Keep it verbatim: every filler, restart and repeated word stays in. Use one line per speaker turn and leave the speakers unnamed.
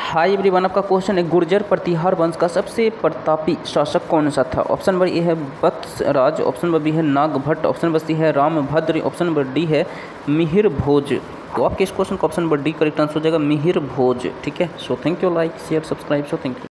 Hi everyone, आपका question है गुर्जर प्रतिहार वंश का सबसे प्रतापी शासक कौन सा था। ऑप्शन नंबर ए है वत्सराज, ऑप्शन नंबर बी है नागभट्ट, ऑप्शन नंबर सी है रामभद्र, ऑप्शन नंबर डी है मिहिर भोज। तो आपके इस क्वेश्चन का option number D correct answer हो जाएगा, मिहिर भोज। ठीक है, so thank you, like share subscribe, so thank you.